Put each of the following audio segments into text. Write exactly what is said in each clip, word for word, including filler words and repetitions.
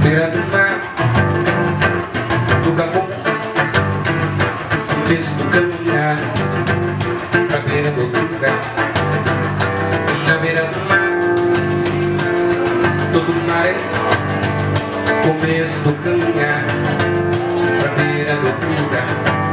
beira do mar, do capô, começo do caminhar, pra beira do outro lugar. Na beira do mar, todo maré, começo do caminhar, pra beira do outro lugar.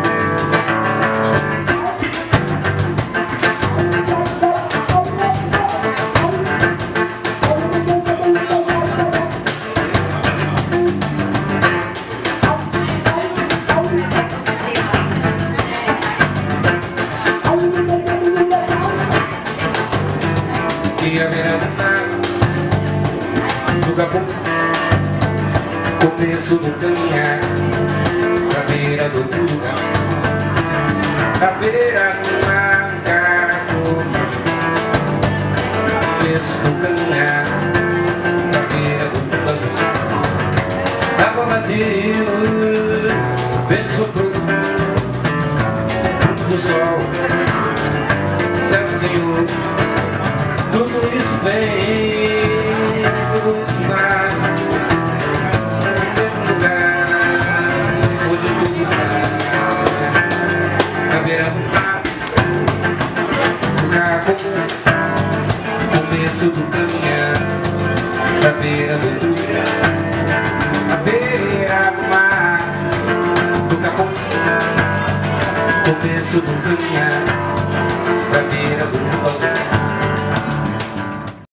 E a beira do mar, do capô, começo do caminhar, pra beira do outro lugar. A beira do mar, começo do caminhar, pra beira do outro lugar. Água bateu, vento soprou, do sol, céu senhor. Tudo isso vem do mar, do lugar onde tudo está. Na beira do mar, do capô, começo do caminhar, na beira do lugar. Na beira do mar, do capô, começo do caminhar.